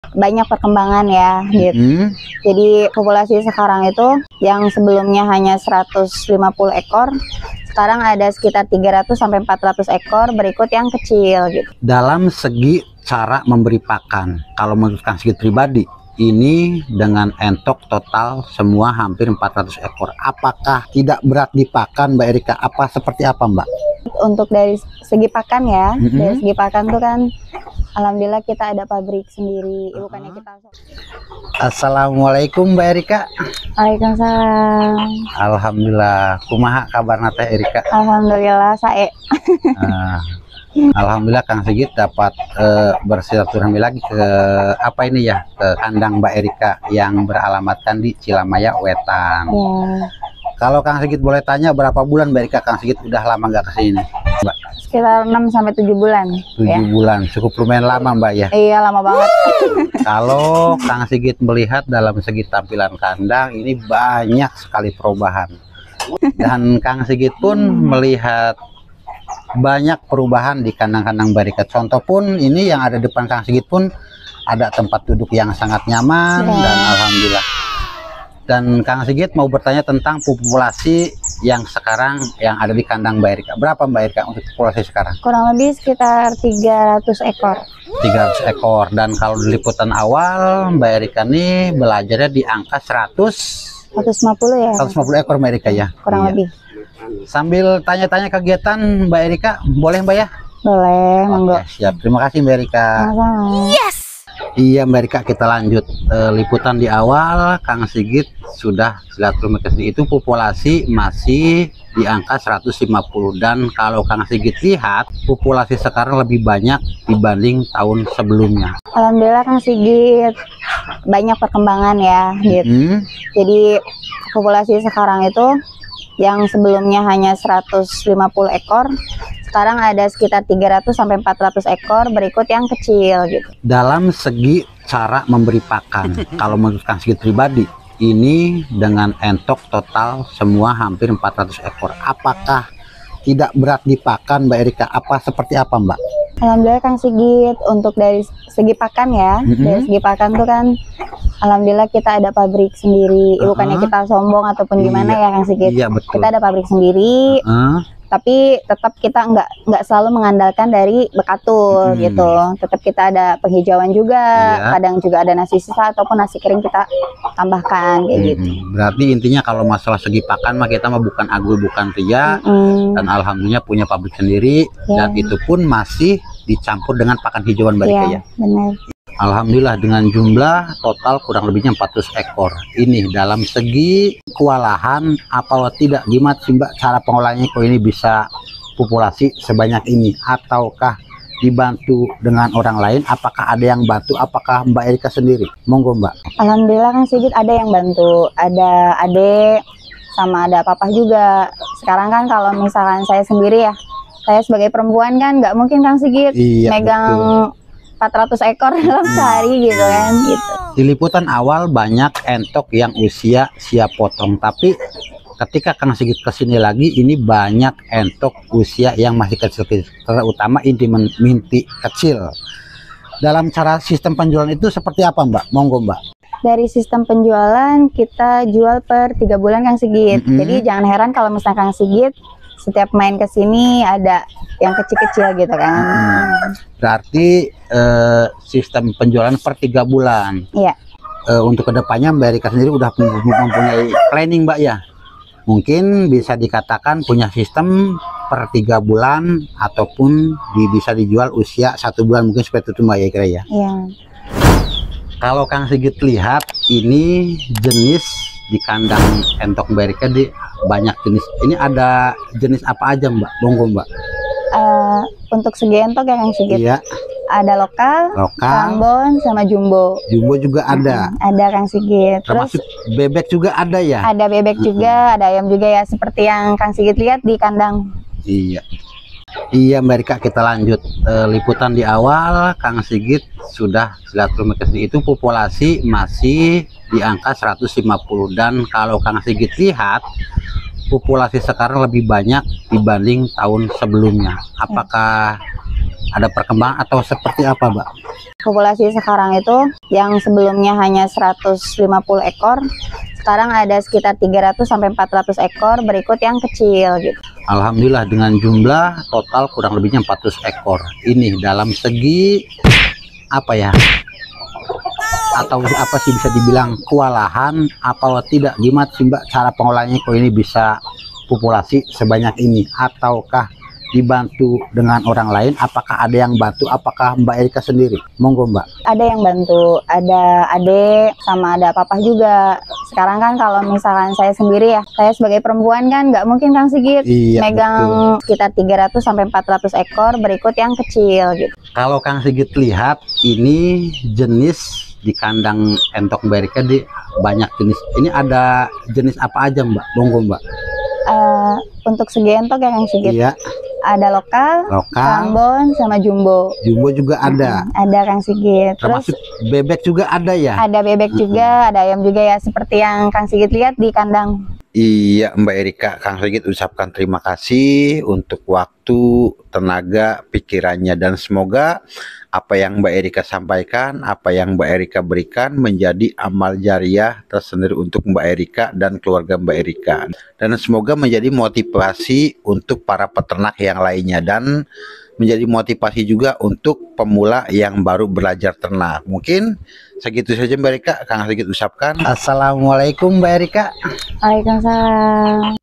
banyak perkembangan ya gitu. Jadi populasi sekarang itu yang sebelumnya hanya 150 ekor, sekarang ada sekitar 300 sampai 400 ekor, berikut yang kecil gitu. Dalam segi cara memberi pakan, kalau menurut Kang Sigit pribadi, ini dengan entok total semua hampir 400 ekor. Apakah tidak berat dipakan Mbak Erika? Apa seperti apa Mbak? Untuk dari segi pakan ya, dari segi pakan tuh kan alhamdulillah kita ada pabrik sendiri, bukannya kita. Assalamualaikum Mbak Erika. Waalaikumsalam. Alhamdulillah. Kumaha kabarna Teh Erika? Alhamdulillah sae. Alhamdulillah Kang Sigit dapat bersilaturahmi lagi ke apa ini ya, ke kandang Mbak Erika yang beralamatkan di Cilamaya Wetan. Ya. Kalau Kang Sigit boleh tanya, berapa bulan Mbak Erika Kang Sigit udah lama nggak kesini Mbak? Sekitar 6 sampai 7 bulan. 7 ya. bulan, cukup lumayan lama Mbak ya. Iya, lama banget. Kalau Kang Sigit melihat dalam segi tampilan kandang ini banyak sekali perubahan. Dan Kang Sigit pun melihat banyak perubahan di kandang-kandang Mbak Erika. Contoh pun ini yang ada depan Kang Sigit pun ada tempat duduk yang sangat nyaman dan alhamdulillah. Dan Kang Sigit mau bertanya tentang populasi yang sekarang yang ada di kandang Mbak Erika. Berapa Mbak Erika untuk populasi sekarang? Kurang lebih sekitar 300 ekor. 300 ekor. Dan kalau di liputan awal Mbak Erika nih belajarnya di angka 150 ya. 150 ekor Mbak Erika ya. Kurang lebih. Sambil tanya-tanya kegiatan Mbak Erika, boleh Mbak ya? Boleh, monggo. Siap. Terima kasih Mbak Erika. Sama-sama. Yes. Iya Mbak Erika, kita lanjut liputan di awal. Kang Sigit sudah silaturahmi ke sini, itu populasi masih di angka 150, dan kalau Kang Sigit lihat populasi sekarang lebih banyak dibanding tahun sebelumnya. Alhamdulillah Kang Sigit banyak perkembangan ya gitu. Jadi populasi sekarang itu yang sebelumnya hanya 150 ekor, sekarang ada sekitar 300 sampai 400 ekor, berikut yang kecil gitu. Dalam segi cara memberi pakan, kalau menurut Kang Sigit pribadi, ini dengan entok total semua hampir 400 ekor. Apakah tidak berat dipakan Mbak Erika? Apa seperti apa Mbak? Alhamdulillah Kang Sigit, untuk dari segi pakan ya, dari segi pakan tuh kan alhamdulillah kita ada pabrik sendiri, bukannya kita sombong ataupun gimana ya Kang Sigit. Iya, betul. Kita ada pabrik sendiri, tapi tetap kita nggak selalu mengandalkan dari bekatul gitu. Tetap kita ada penghijauan juga, kadang juga ada nasi sisa ataupun nasi kering kita tambahkan kayak gitu. Berarti intinya kalau masalah segi pakan mah kita mah bukan agul bukan ria, dan alhamdulillah punya pabrik sendiri, dan itu pun masih dicampur dengan pakan hijauan Mbak Erika ya. Benar. Alhamdulillah dengan jumlah total kurang lebihnya 400 ekor. Ini dalam segi kewalahan apa tidak, gimana sih Mbak cara pengolahannya kok ini bisa populasi sebanyak ini? Ataukah dibantu dengan orang lain? Apakah ada yang bantu? Apakah Mbak Erika sendiri? Monggo Mbak. Alhamdulillah Kang Sigit ada yang bantu, ada adek sama ada papa juga. Sekarang kan kalau misalkan saya sendiri ya, saya sebagai perempuan kan nggak mungkin Kang Sigit megang 400 ekor dalam sehari gitu kan gitu. Di liputan awal banyak entok yang usia siap potong, tapi ketika Kang Sigit kesini lagi ini banyak entok usia yang masih kecil-kecil, terutama inti kecil. Dalam cara sistem penjualan itu seperti apa Mbak? Monggo Mbak. Dari sistem penjualan kita jual per 3 bulan Kang Sigit. Jadi jangan heran kalau misalnya Kang Sigit setiap main ke sini ada yang kecil-kecil gitu kan. Berarti sistem penjualan per 3 bulan. Iya. Untuk kedepannya Mbak Erika sendiri udah mempunyai planning Mbak ya. Mungkin bisa dikatakan punya sistem per 3 bulan ataupun bisa dijual usia 1 bulan mungkin seperti itu Mbak ya kira ya. Iya. Kalau Kang Sigit lihat ini jenis di kandang entok Mbak Erika di banyak jenis. Ini ada jenis apa aja Mbak? Monggo Mbak. Untuk segi entok ya Kang Sigit. Iya. Ada lokal, Ambon sama jumbo. Jumbo juga ada. Ada Kang Sigit. Termasuk terus bebek juga ada ya? Ada bebek juga, ada ayam juga ya, seperti yang Kang Sigit lihat di kandang. Iya. Iya Mbak Erika, kita lanjut liputan di awal. Kang Sigit sudah silaturahmi ke sini, itu populasi masih di angka 150, dan kalau Kang Sigit lihat populasi sekarang lebih banyak dibanding tahun sebelumnya. Apakah ada perkembangan atau seperti apa, Mbak? Populasi sekarang itu yang sebelumnya hanya 150 ekor, sekarang ada sekitar 300 sampai 400 ekor, berikut yang kecil gitu. Alhamdulillah dengan jumlah total kurang lebihnya 400 ekor. Ini dalam segi apa ya? Atau apa sih bisa dibilang kewalahan apa tidak? Gimana sih Mbak cara pengolahannya kok ini bisa populasi sebanyak ini? Ataukah dibantu dengan orang lain? Apakah ada yang bantu? Apakah Mbak Erika sendiri? Monggo Mbak. Ada yang bantu, ada adik sama ada papa juga. Sekarang kan kalau misalkan saya sendiri ya, saya sebagai perempuan kan nggak mungkin Kang Sigit megang sekitar 300 sampai 400 ekor, berikut yang kecil gitu. Kalau Kang Sigit lihat ini jenis di kandang entok Mbak Erika di banyak jenis. Ini ada jenis apa aja Mbak? Monggo Mbak. Untuk segi entok ya Kang Sigit. Iya. Ada lokal, Ambon, sama jumbo. Jumbo juga ada. Ada Kang Sigit. Termasuk bebek juga ada ya? Ada bebek juga, ada ayam juga ya, seperti yang Kang Sigit lihat di kandang. Iya Mbak Erika, Kang Sigit ucapkan terima kasih untuk waktu, tenaga, pikirannya, dan semoga apa yang Mbak Erika sampaikan, apa yang Mbak Erika berikan menjadi amal jariah tersendiri untuk Mbak Erika dan keluarga Mbak Erika. Dan semoga menjadi motivasi untuk para peternak yang lainnya dan menjadi motivasi juga untuk pemula yang baru belajar ternak. Mungkin segitu saja Mbak Erika, Kang Sigit ucapkan. Assalamualaikum Mbak Erika. Waalaikumsalam.